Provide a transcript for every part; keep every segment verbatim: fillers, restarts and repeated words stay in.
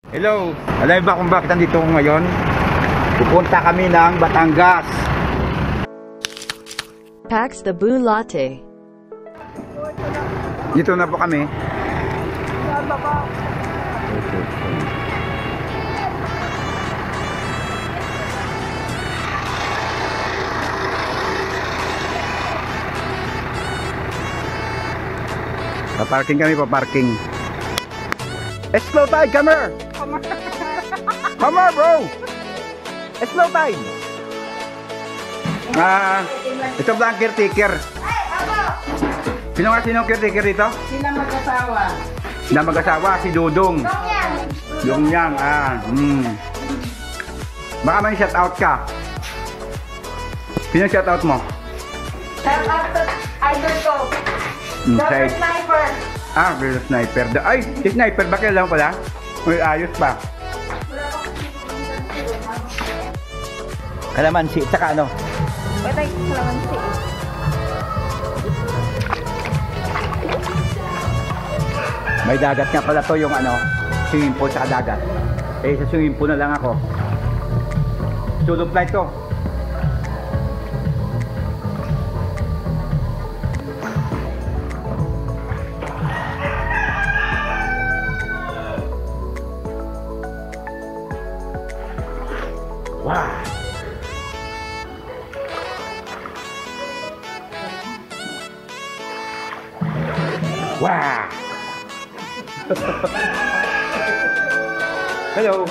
Hello, alam ba kung bakit nandito ko ngayon? Pupunta kami ng Batangas. Pax the Boo Latte. Dito na po kami. Pa-parking kami, pa-parking. Slow tide, come here! Come here, bro! Slow tide! Ah, ito ba ang caretaker? Sino nga sino ang caretaker dito? Sila mag-asawa. Sila mag-asawa, si Dudong. Dudong yang, ah, hmm. Baka may shout out ka. Sino shout out mo? Shout out to idol ko. Hmm, Doctor say- Sniper. Ah, real sniper. Da- Ay, si sniper ba kailan pala? Uy, ayos pa. Kalamansi, tsaka ano? Patay ko kalamansi. May dagat nga pala to yung ano, swimming pool sa dagat. Eh, sa swimming pool na lang ako. Solo flight to. Wow! Wow! Hello!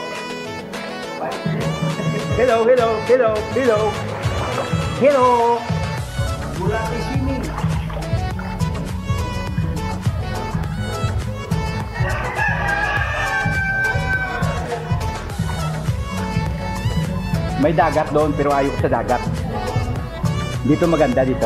Hello, hello, hello, hello! Hello! Wala kay swimming! May dagat doon pero ayaw ko sa dagat. Dito maganda dito.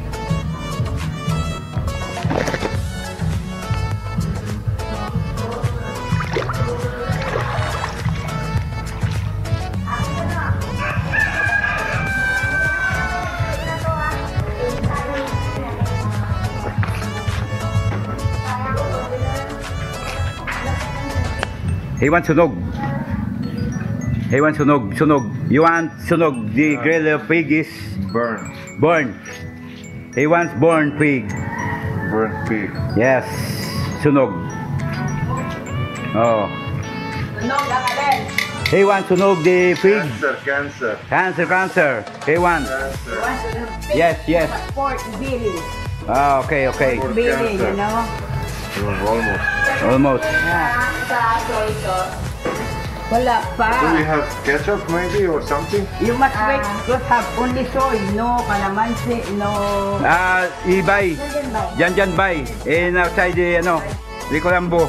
He wants sunog. He wants sunog. Sunog. You want sunog? The grilled pig is Burn. burn. He wants burn pig. Burn pig. Yes. Sunog. Oh. Tunog ang alin. He wants sunog the pig. Cancer, cancer. Cancer, cancer. He wants. Cancer. Yes, yes. Pork belly. Ah, okay, okay. Pork Belly, cancer. you know. Mm, almost. Almost. Sa soy sauce. Wala pa. Do we have ketchup maybe or something? You must wait to have only soy. No calamansi, no... Ah, ibay. Jan Jan bay. In outside the ano, Ricolambo.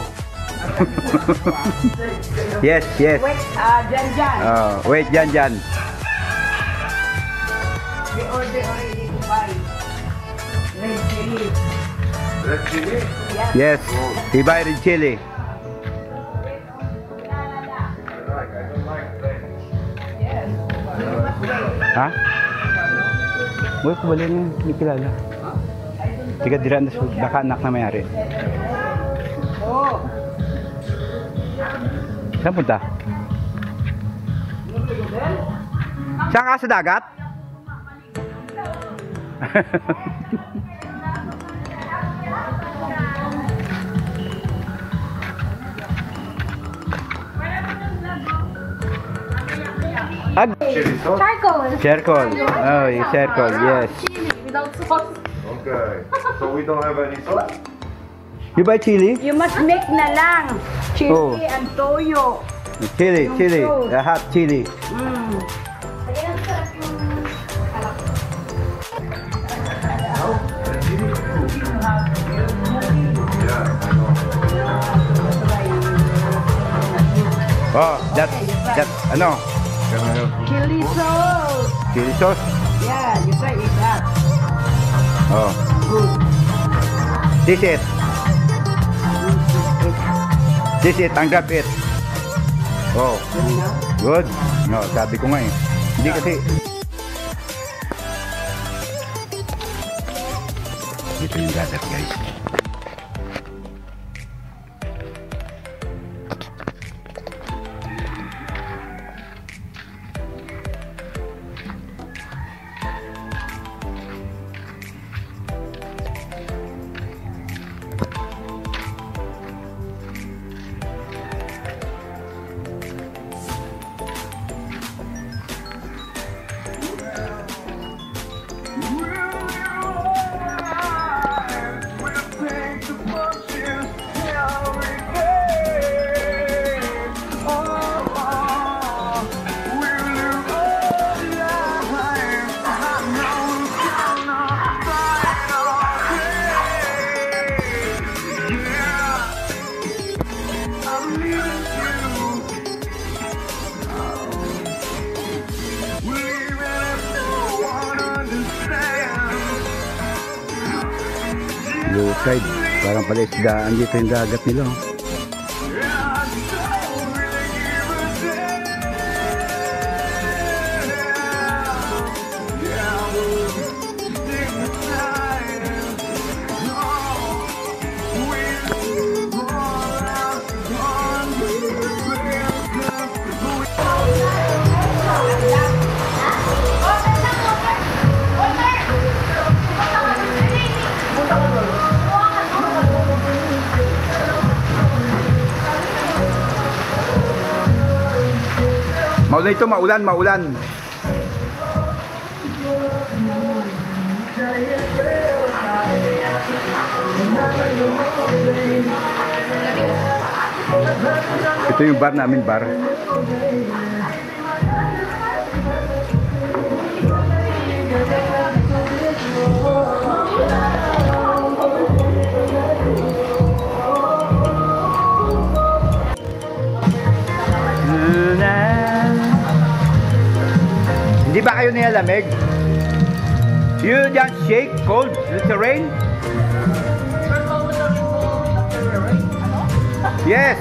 Yes, yes. Wait, ah, dyan dyan. Oh, wait, Jan Jan. We order already to buy. Red chili. Red chili? Yes. Ibay red chili. I like, I don't like red. Yes. You must wait. Ha? Uy, kubali niya. Hindi kilala. Tiga dira na sa baka anak na mayari. Oh. Saan punta? Saan ka sa dagat? Ag Chili sauce? Charcoal. circle. Oh, yung circle. Yes. Chili without sauce. Okay. So we don't have any sauce? You buy chili? You must make na lang. Chili Oh. and toyo. Chili, chili. Uh, hot chili. Mm. Yeah, I know. Oh, that, that, ano? Can I have? Chili sauce. Chili sauce? Yeah, you say it that. Oh. Good. This it. This it, tanggap it. Oh, good. No, sabi ko nga eh. Hindi kasi. Dito yung dagat, guys. Blue tide. Parang pala isdaan dito yung dagat nila. Oh. Maulan ito, maulan, maulan. Ito yung bar namin, bar. Hindi ba kayo nilalamig? You just shake cold with the rain? Yes.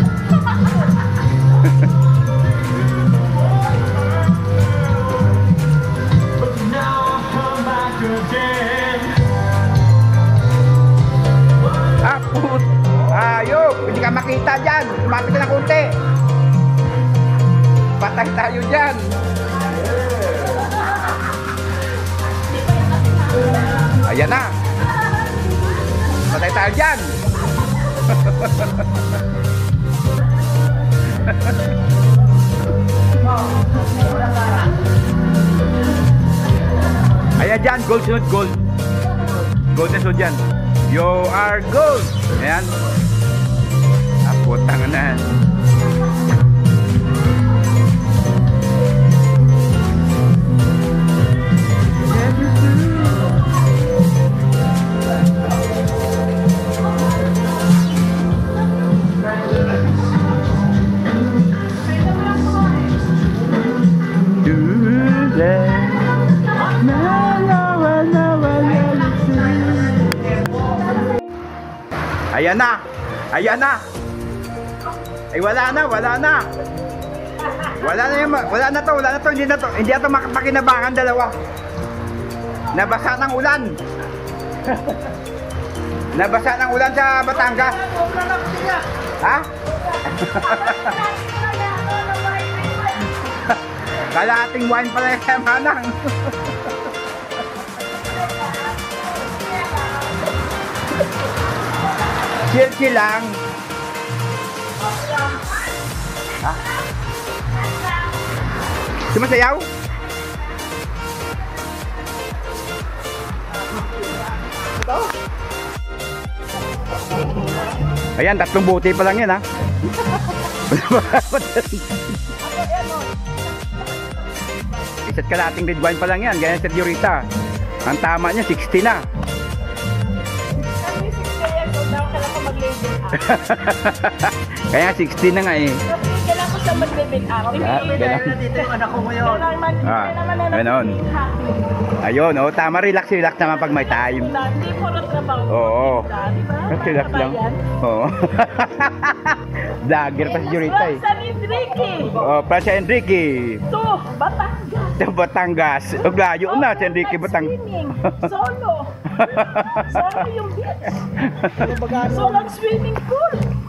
Ah, put. Ayok, hindi ka makita dyan. Lumapit ka ng kunti. Patay tayo dyan. Ayan na. Patay tayo dyan. Ayan dyan, gold sunod, gold. Gold na sunod dyan. You are gold. Ayan. Ah, putang na. Ayan na. Ayan na. Ay wala na, wala na. Wala na yung, wala na to, wala na to, hindi na to, hindi na to makapakinabangan dalawa. Nabasa ng ulan. Nabasa ng ulan sa Batangas. Ha? Kalahating wine pala yung manang. Chill-chill lang. Ha? Sumasayaw? Ayan, tatlong buti pa lang yan, ha? Isa't kalating red wine pa lang yan, ganyan sa Diorita. Ang tama niya, sixty na. Kaya sixty na nga eh. Kailan ko sa mag-living up. Dito yung anak ko ngayon. Ah, ganoon. Ayun, oh, tama, relax, relax naman pag may time. Hindi po na trabaho. Oo. Relax lang. Oo. Vlogger pa si Jurita eh. San Enrique. Oh, pa si Enrique. To, Batangas. Sa Batangas. O, layo na si Enrique Batangas. Swimming. Solo. Solo yung beach. Solo ang swimming pool.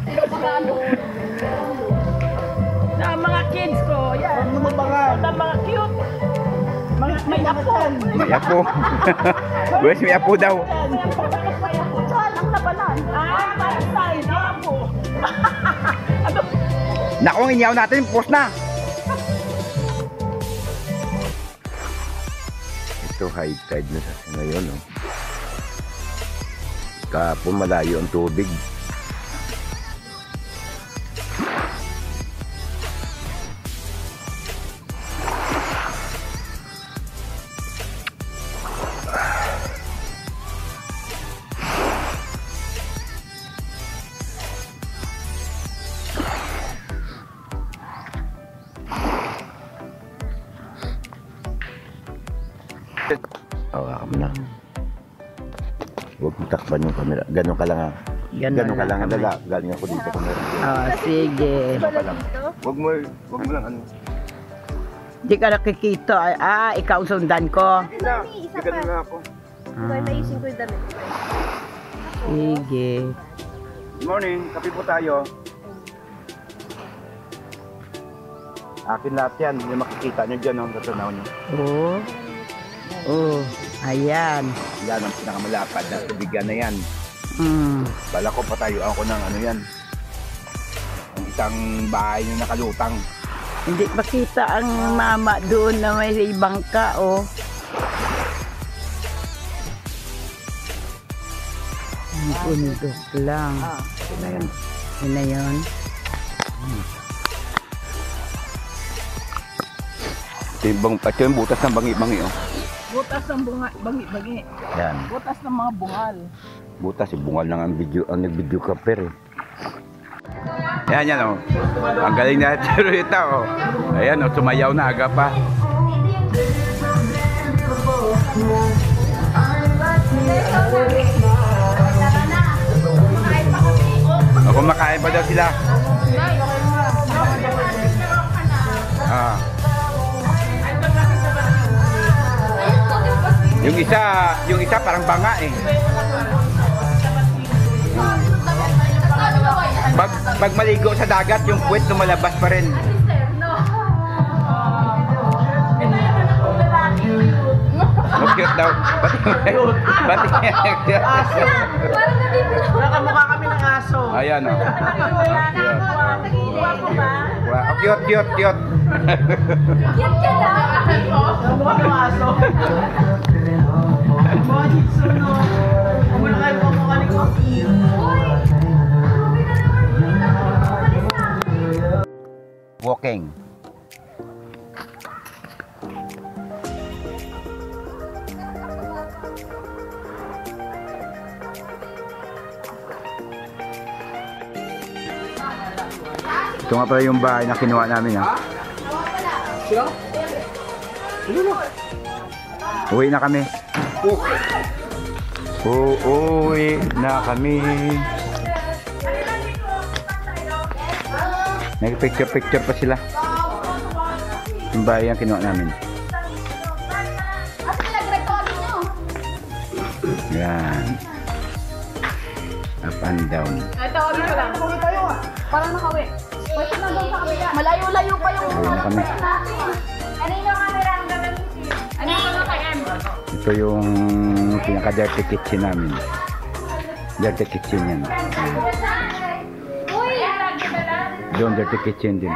Na mga kids ko, yan. Na mga cute. Mga, may apo. May apo. Wes, may apo daw. May apo. May apo. Saan ang labanan? Ah, may side. May apo. Ano? Naku, ang inyaw natin, post na. Ito high tide na sa ngayon, no? Kahapon malayo ang tubig. Hawakan mo na. Huwag mo takpan yung camera. Ganon ka lang ha. Ganon Ganon ka lang lang. kami. Dala. Galing ako dito camera. Ah, sige. Ganon ka lang. Huwag mo, huwag mo lang ano. Di ka nakikita. Ah, ikaw sundan ko. Na, ganon nga ako. Kaya naising ko yung damit. Sige. Good morning. Kape po tayo. Akin lahat yan. Yung makikita nyo dyan, no? Natunaw nyo. Oh. Oh, ayan. Yan ang pinakamalapad na tubigan na yan. Mm. Bala ko patayo ako ng ano yan. Ang isang bahay na nakalutang. Hindi makita ang mama doon na may bangka, oh. Ang bundok lang. Yun na yan. Yun na yun. Ito yung, bang, ito yung butas ng bangi-bangi, oh. Butas ng bunga, bangi-bangi. Yan. Butas ng mga bungal. Butas, eh, bungal lang ang video, ang nag-video capper, eh. Yan, yan, oh. Ang galing na ito ito, oh. Ayan, oh, sumayaw na aga pa. O, kumakain pa daw sila. Ah. Yung isa, yung isa parang banga eh. Pag, pag maligo sa dagat, yung puwet lumalabas pa rin. Oh, cute daw. Pati, pati. Nakamukha kami ng aso. Ayan o. Oh. Wow, cute, cute, cute. Nakamukha ng aso. Muna kayo pamukha ni Koki. Walking. Ito nga pala yung bahay na kinuha namin ha. Uwi na kami. Uuwi na kami. Nag-picture-picture pa sila. Yung bahay ang kinuha namin. Yan. Up and down. Ito, ano ko lang. Parang nakawi. Pwede na doon sa kabila. Malayo-layo pa yung Uwi na kami. Kanino camera ang gagamitin? Ano yung mga kay M? Ito yung pinaka-dirty kitchen namin. Dirty kitchen yan. Uy! Doon dirty kitchen din.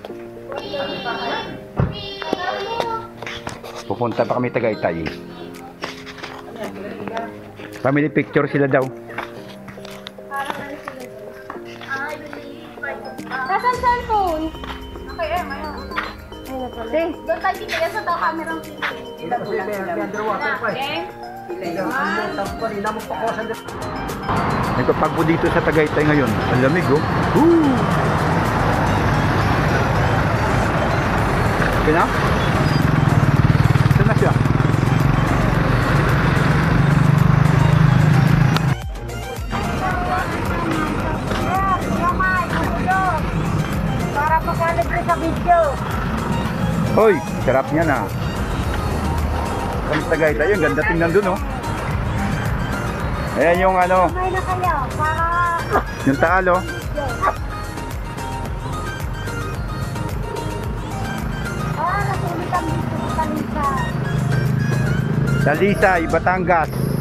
Pupunta pa kami Tagaytay. Family picture sila daw. Nasaan cellphone? Okay, M, ayun. Ayun doon tayo pipili sa daw camera ang pipili. Ito pagbo dito sa Tagaytay ngayon. Ang lamig oh. Woo! Okay na? Saan na siya? Para pagkalit ko sa video. Hoy, sarap niya na. Ang Tagaytay yun, ganda tingnan dun oh. Ayan yung ano, May na kayo para yung taal oh. para nasulit ang dito sa Talisa. Talisay, Batangas.